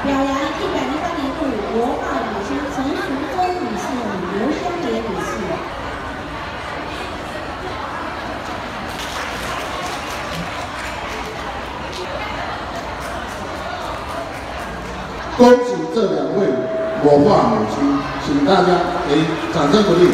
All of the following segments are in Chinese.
表扬108年度国画女星陈淑贞女士、刘香莲女士。 恭喜这2位国画母亲，请大家给掌声鼓励。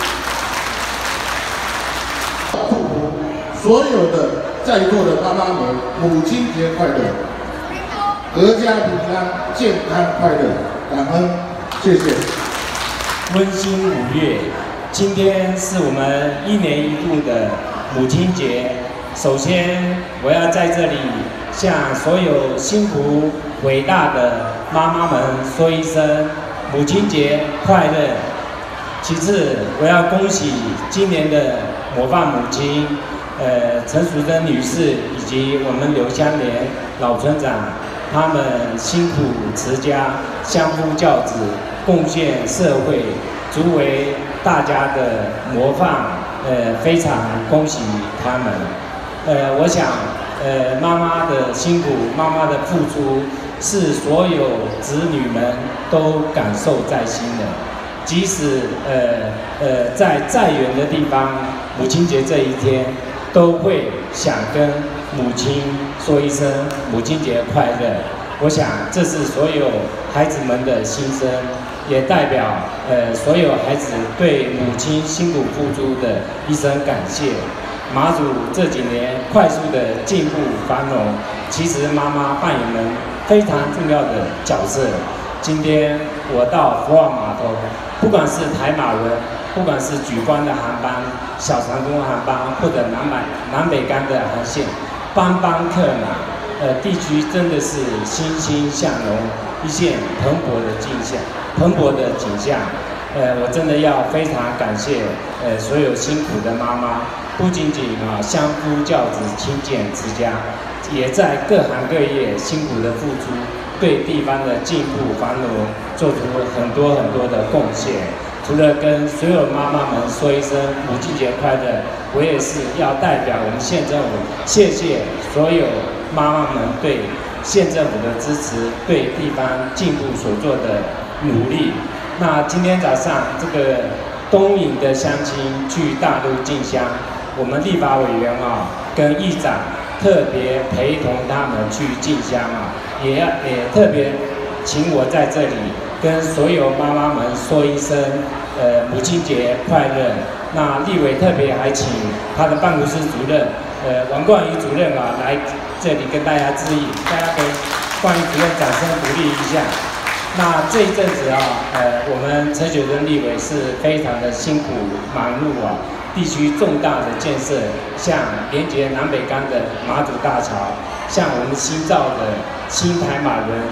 祝福所有的在座的妈妈们母亲节快乐，阖家平安，健康快乐，感恩，谢谢。 温馨5月，今天是我们1年1度的母亲节。首先，我要在这里向所有辛苦伟大的妈妈们说一声母亲节快乐。其次，我要恭喜今年的模范母亲，陈淑贞女士以及我们刘香莲老村长，他们辛苦持家，相夫教子，贡献社会，足为大家的模范。非常恭喜他们。我想，妈妈的辛苦，妈妈的付出，是所有子女们都感受在心的。即使在再远的地方，母亲节这一天，都会想跟母亲说一声母亲节快乐。我想这是所有孩子们的心声，也代表所有孩子对母亲辛苦付出的一声感谢。马祖这几年快速的进步繁荣，其实妈妈扮演了非常重要的角色。今天我到福澳码头，不管是台马轮，不管是莒光的航班、小长空航班，或者南北干的航线，班班客满，地区真的是欣欣向荣，一线蓬勃的景象。我真的要非常感谢所有辛苦的妈妈，不仅仅相夫教子、勤俭持家，也在各行各业辛苦的付出，对地方的进步繁荣做出很多的贡献。除了跟所有妈妈们说一声母亲节快乐，我也是要代表我们县政府，谢谢所有妈妈们对县政府的支持，对地方进步所做的努力。那今天早上这个东引的乡亲去大陆进香，我们立法委员跟议长特别陪同他们去进香也特别请我在这里跟所有妈妈们说一声母亲节快乐。那立委特别还请他的办公室主任王冠宇主任来这里跟大家致意，大家给冠宇主任掌声鼓励一下。那这一阵子我们陈雪贞立委是非常的辛苦忙碌地区重大的建设，像连接南北干的马祖大桥，像我们新造的新台马轮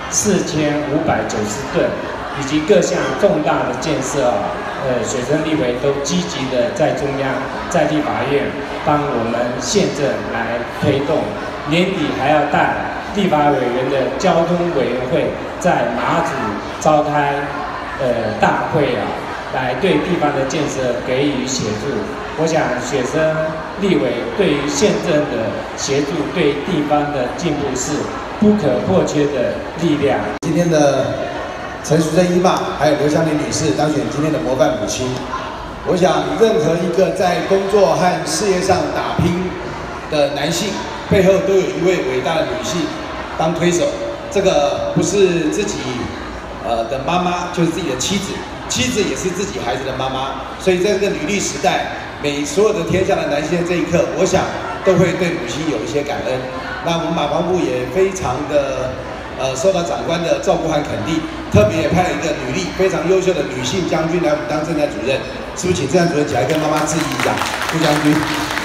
4590吨，以及各项重大的建设雪贞立委都积极的在中央、在立法院帮我们县政来推动，年底还要带立法委员的交通委员会在马祖召开大会来对地方的建设给予协助。我想雪贞立委对于县政的协助，对地方的进步是不可或缺的力量。 今天的陈淑贞姨妈还有刘香莲女士当选今天的模范母亲。我想任何一个在工作和事业上打拼的男性，背后都有一位伟大的女性当推手。这个不是自己的妈妈，就是自己的妻子，妻子也是自己孩子的妈妈。所以在这个女力时代，所有的天下的男性这一刻，我想都会对母亲有一些感恩。那我们马防部也非常的受到长官的照顾和肯定，特别也派了一个女力非常优秀的女性将军来我们当政战主任，是不是请政战主任起来跟妈妈致意一下？副将军。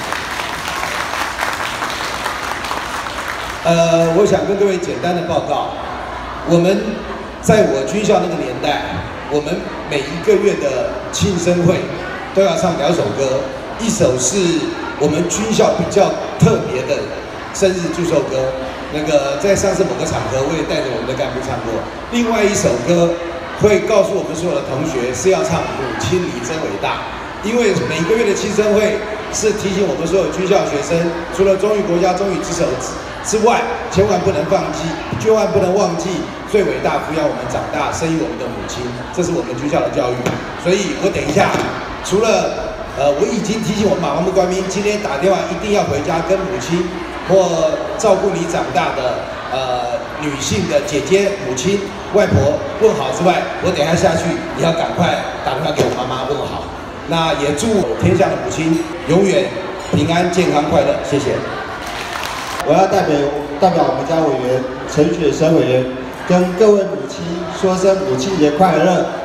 我想跟各位简单的报告，我们在我军校那个年代，我们每一个月的庆生会都要唱2首歌，一首是我们军校比较特别的生日祝寿歌，那个在上次某个场合我也带着我们的干部唱过。另外一首歌会告诉我们所有的同学是要唱母亲你真伟大，因为每个月的庆生会是提醒我们所有军校学生，除了忠于国家、忠于职守之外，千万不能忘记最伟大抚养我们长大、生育我们的母亲，这是我们军校的教育。所以我等一下，除了我已经提醒我们马方部官兵，今天打电话一定要回家跟母亲或照顾你长大的女性的姐姐、母亲、外婆问好之外，我等一下下去也要赶快打电话给我妈妈问好。那也祝天下的母亲永远平安、健康、快乐，谢谢。 我要代表我们家委员陈雪生委员，跟各位母亲说声母亲节快乐。